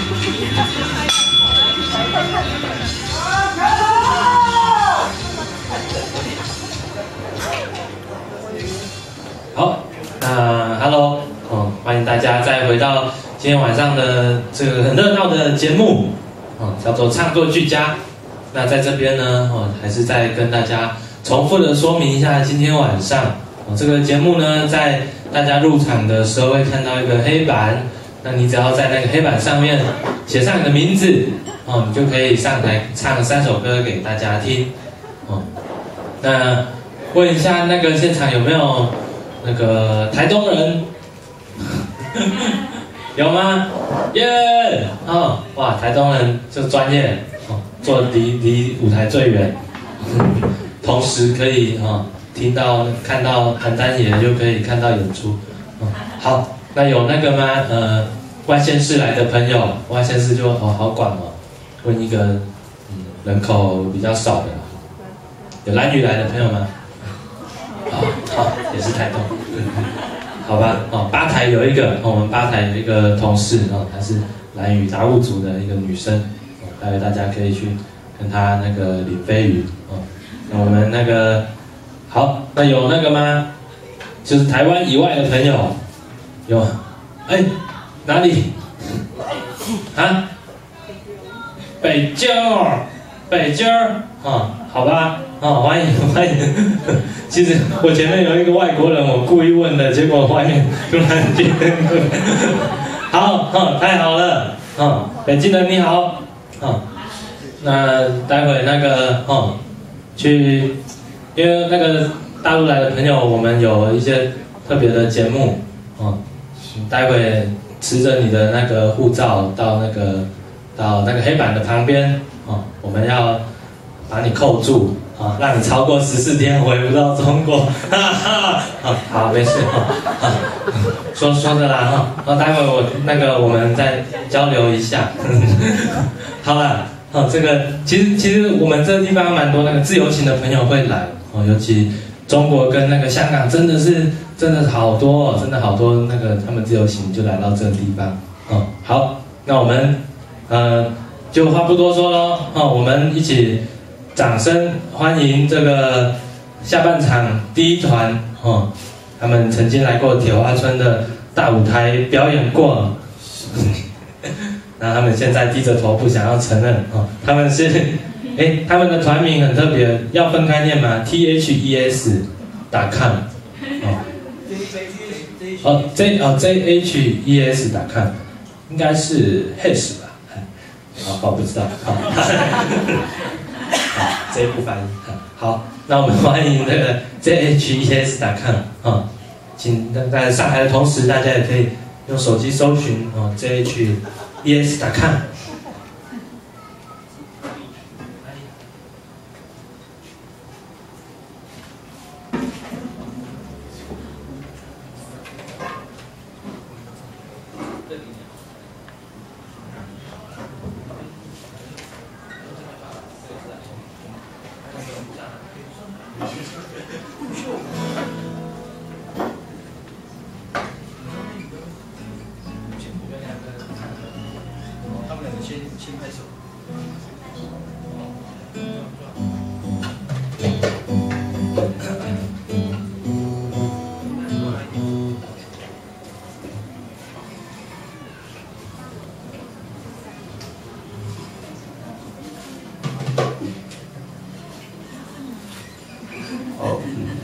好，那 Hello， 欢迎大家再回到今天晚上的这个很热闹的节目，叫做唱作俱佳。那在这边呢，还是再跟大家重复的说明一下，今天晚上这个节目呢，在大家入场的时候会看到一个黑板，那你只要在那个黑板上面写上你的名字，你就可以上台唱3首歌给大家听。那问一下那个现场有没有那个台东人？有吗？耶！哇，台东人就专业，坐离舞台最远，同时可以听到看到谭丹爷就可以看到演出。好，那有那个吗？外县市来的朋友，外县市就好广哦。问一个人口比较少的，有兰屿来的朋友吗？好，也是台东。好吧，吧台有一个，我们吧台有一个同事，她是兰屿达悟族的一个女生，待会大家可以去跟她那个领飞鱼，那我们那个好，那有那个吗？就是台湾以外的朋友，有，哪里？啊？北京，好吧，欢迎。其实我前面有一个外国人，我故意问的，结果外面突然间，好，太好了，北京人你好，那待会那个去，因为那个大陆来的朋友，我们有一些特别的节目，待会持着你的那个护照到那个黑板的旁边，我们要把你扣住，让你超过14天回不到中国，好，没事，说的啦，待会我们再交流一下，好啦，这个其实我们这个地方蛮多那个自由行的朋友会来，尤其中国跟那个香港真的好多，真的好多那个他们自由行就来到这个地方，好，那我们就话不多说喽，我们一起掌声欢迎这个下半场第一团，他们曾经来过铁花村的大舞台表演过，那他们现在低着头不想要承认，他们是，他们的团名很特别，要分开念吗 ？THES.com， JHES.com， 应该是 HES 吧？好，不知道，好，这一步翻译，好，那我们欢迎那个 JHES.com， 请在上台的同时，大家也可以用手机搜寻JHES.com。先拍手。好。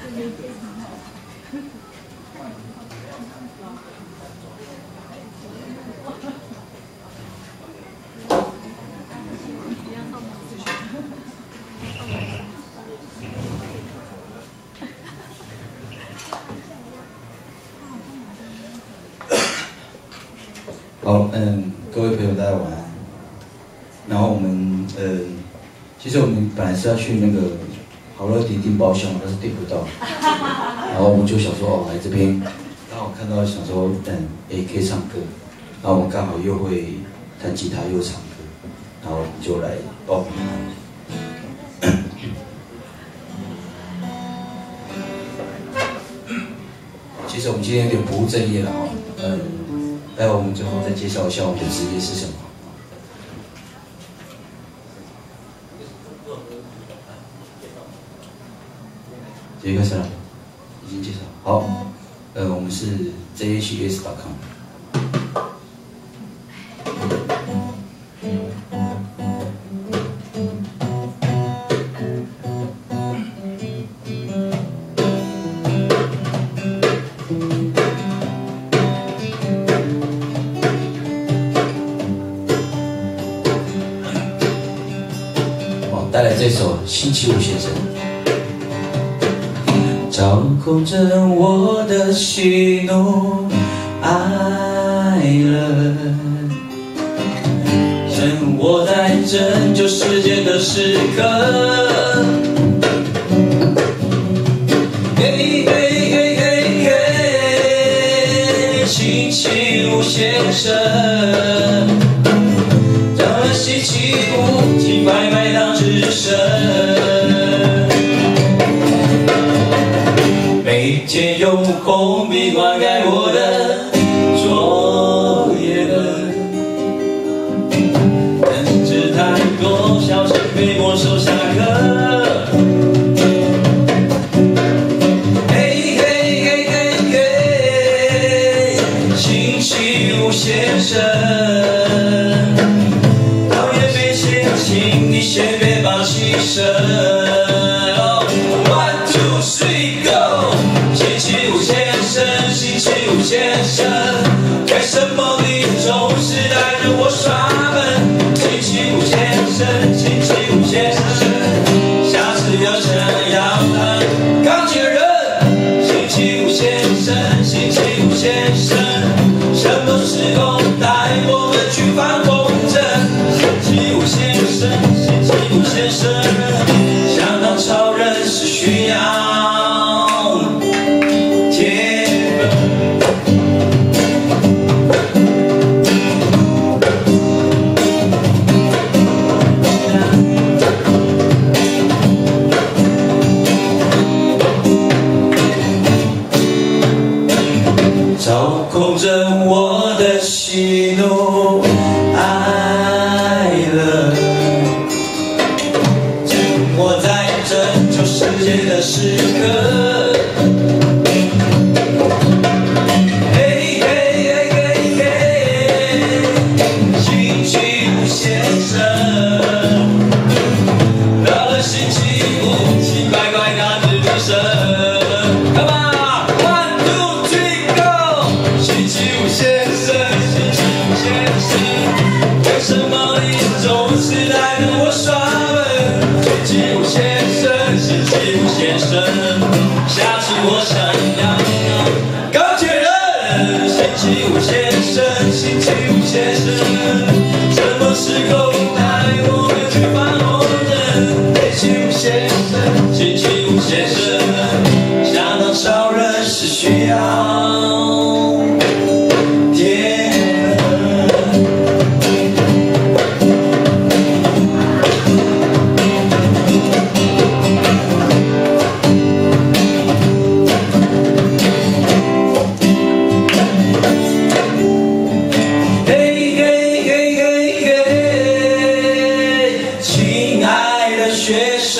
好，各位朋友，大家晚安。然后我们，其实我们本来是要去那个好乐迪订包厢，但是订不到。然后我们就想说，来这边，刚好看到想说，可以唱歌。然后我们刚好又会弹吉他又唱歌，然后我们就来报名。其实我们今天有点不务正业了哈，待会我们最后再介绍一下我们的职业是什么。 已经开始了，已经介绍好。我们是 jhs.com。带来这首《星期五先生》。掌控着我的喜怒哀乐，趁我在拯救世界的时刻。嘿嘿嘿嘿嘿，星期五先生，到了星期五，请快快当值日生。每天用红笔灌溉我的作业本，等着太多小事被没收下课。嘿嘿嘿嘿嘿，星期五先生，讨厌被嫌弃，你先别把牺牲。先生，为什么你总是带着我耍笨？星期五先生，星期五先生，下次不要这样当钢铁人。星期五先生，星期五先生，什么时候带我们去放风筝？星期五先生，星期五先生，想当超人是需要。掌控着我的喜怒哀乐，趁我在拯救世界的时刻。嘿嘿嘿嘿嘿，星期五先生，到了星期五，请乖乖拿着日生。Come on！为什么你总是带着我耍笨？星期五先生，星期五先生，下次我想要钢铁人。星期五先生，星期五先生，什么时候带我们去放风筝？星期五先生，星期五先生，想当超人是需要。学生，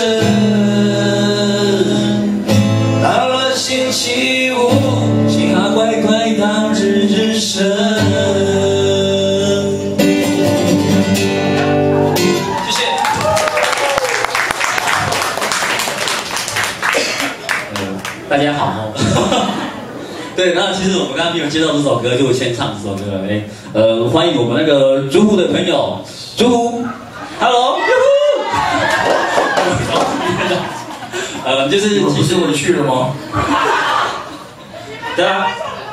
到了星期五，请他乖乖当值日生。谢谢。 大家好。对，那其实我们刚刚没有接到这首歌，就先唱这首歌。欢迎我们那个竹湖的朋友，竹湖 ，Hello， 就是其实我去了吗？ 对啊。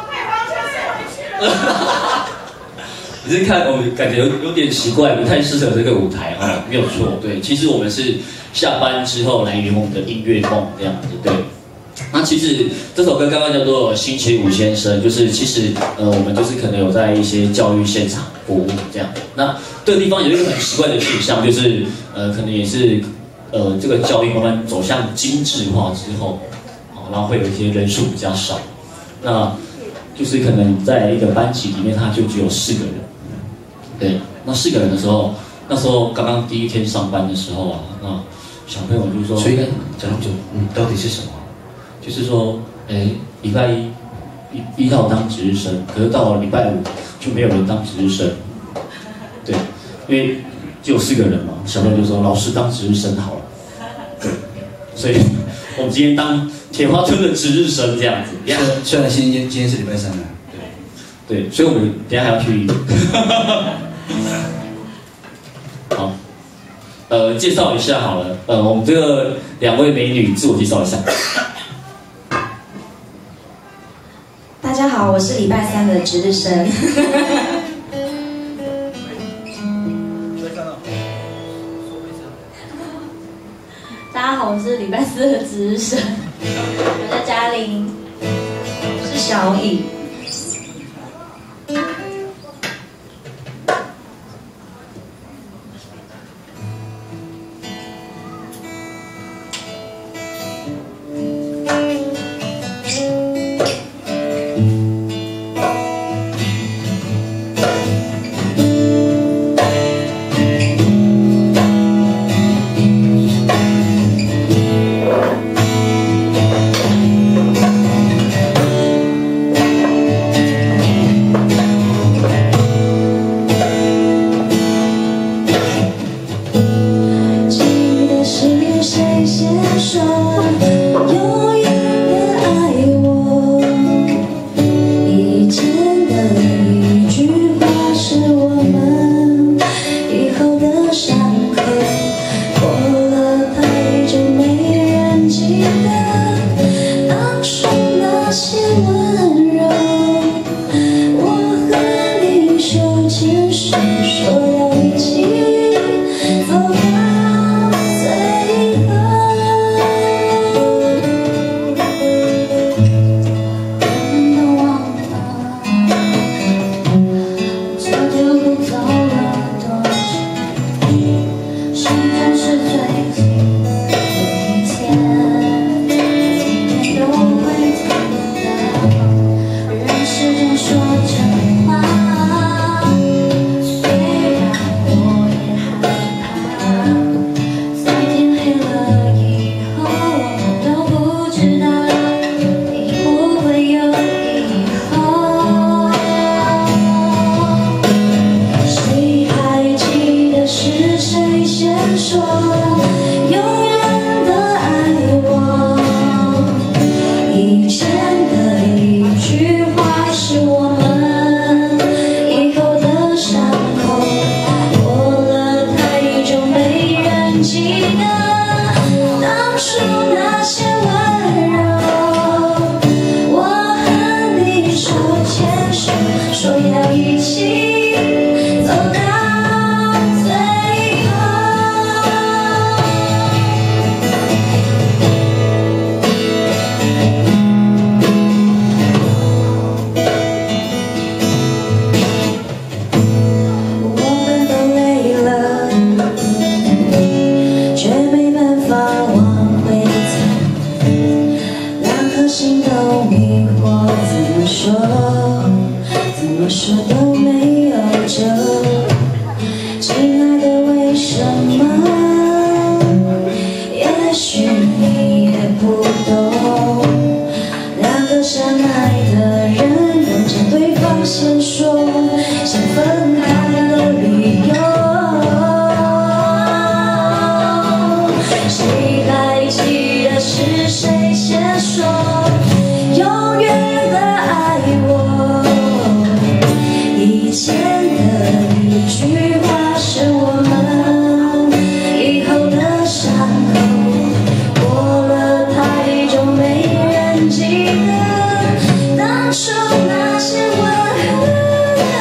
只是看我们感觉有点奇怪，不太适合这个舞台哈，没有错。对，其实我们是下班之后来圆我们的音乐梦这样子。对。那其实这首歌刚刚叫做《星期五先生》，就是其实我们就是可能有在一些教育现场服务这样。那这个地方有一个很奇怪的现象，就是可能也是这个教育慢慢走向精致化之后，然后会有一些人数比较少，那就是可能在一个班级里面，他就只有4个人。对，那4个人的时候，那时候刚刚第一天上班的时候啊，那小朋友就说， 所以讲究，到底是什么？ 就是说，礼拜一号当值日生，可是到了礼拜五就没有人当值日生，对，因为只有4个人嘛，小朋友就说老师当值日生好了，对，所以我们今天当铁花村的值日生这样子。 虽然今天是礼拜3了， 对，所以我们等一下还要去。好，介绍一下好了，我们这个2位美女自我介绍一下。 大家好，我是礼拜3的值日生。大家好，我是礼拜4的值日生。我叫嘉玲，我是小颖。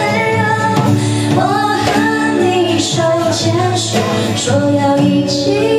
说要一起。